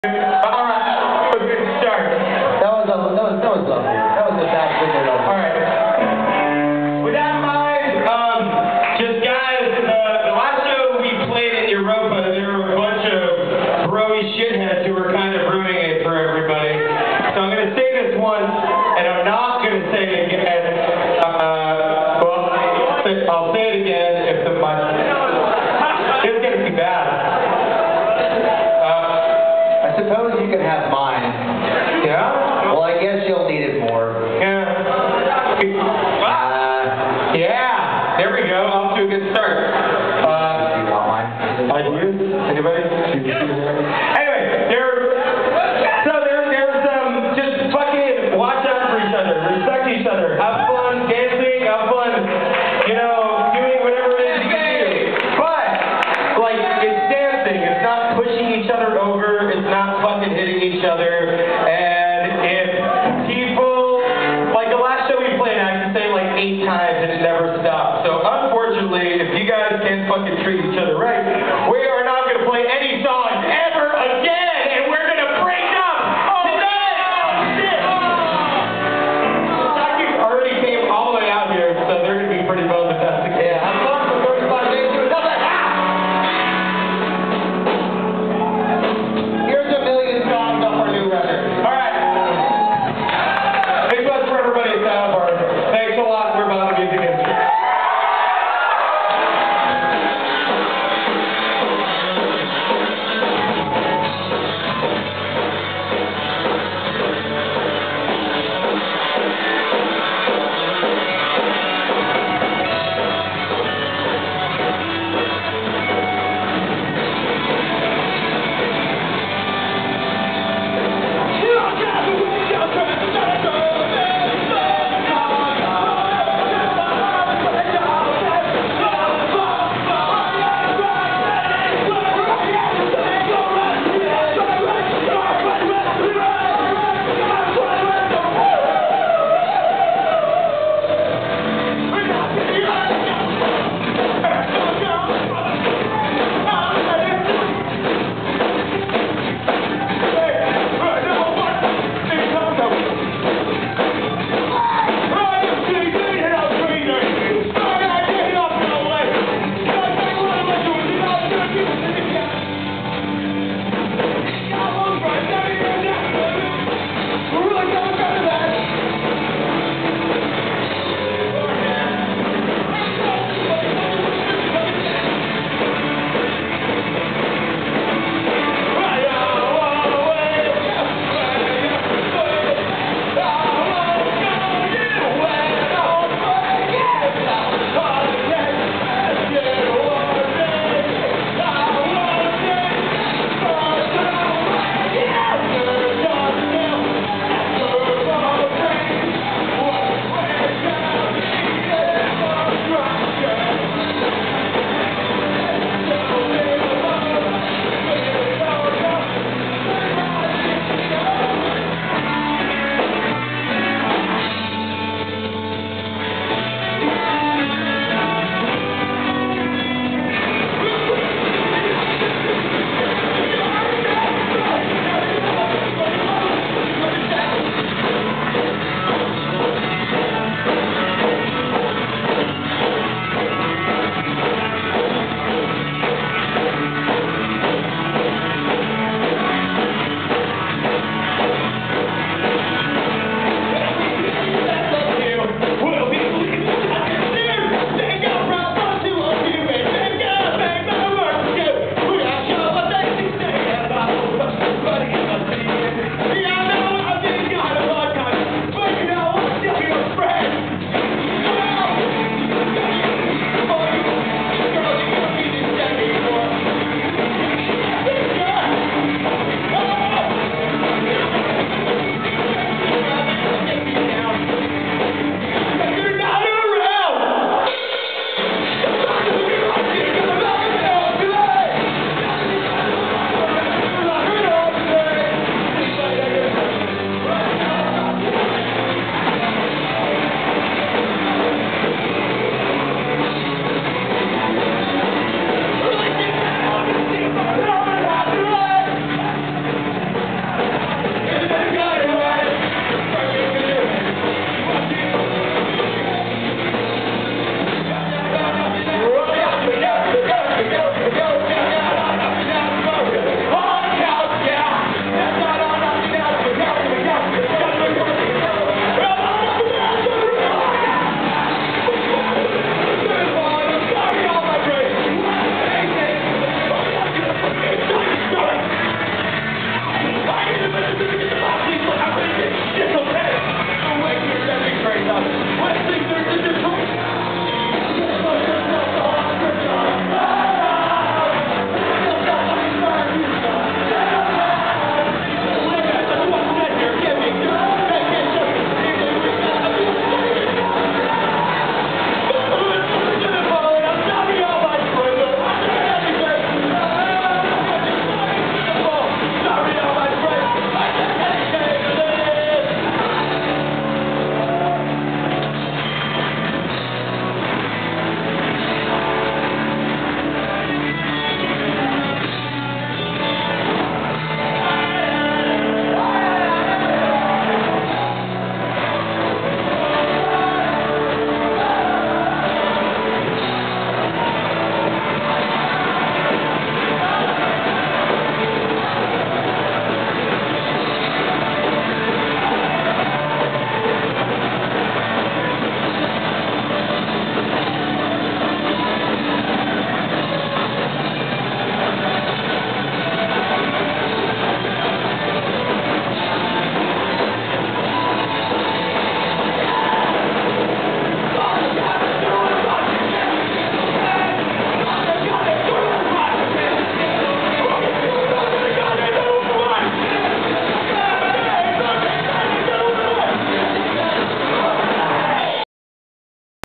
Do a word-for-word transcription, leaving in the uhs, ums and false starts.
Alright, good start. That was, a, that was, that was lovely. That was a bad figure though. Alright. With that in mind, um, just guys, the, the last show we played in Europa, there were a bunch of broy shitheads who were kind of ruining it for everybody. So I'm going to say this once, and I'm not going to say it again. Uh, well, I'll say it again if the mic... It's going to be bad. I suppose you can have mine. Yeah? Well, I guess you'll need it more. Yeah. Uh, Yeah. There we go. Off to a good start. Uh, do you want mine? I do. Anybody? Anyway, there. So there, there's um, just fucking watch out for each other, respect each other, have fun dancing, have fun, you know, doing whatever it is you can do. But like, it's dancing. It's not pushing each other over. It's not fucking hitting each other. And if people, like the last show we played, I can say like eight times and it never stopped. So unfortunately, if you guys can't fucking treat each other right, we are not going to play any songs ever again, and we're going to break up today. Shit. Saki already came all the way out here, so they're going to be pretty bummed if that's the case. Yeah, I'm going for thirty-five days to another half. Here's a million songs off our new record. All right. Big buzz for everybody at Sound Bar. Thanks a lot. We're about to music in. Thank you.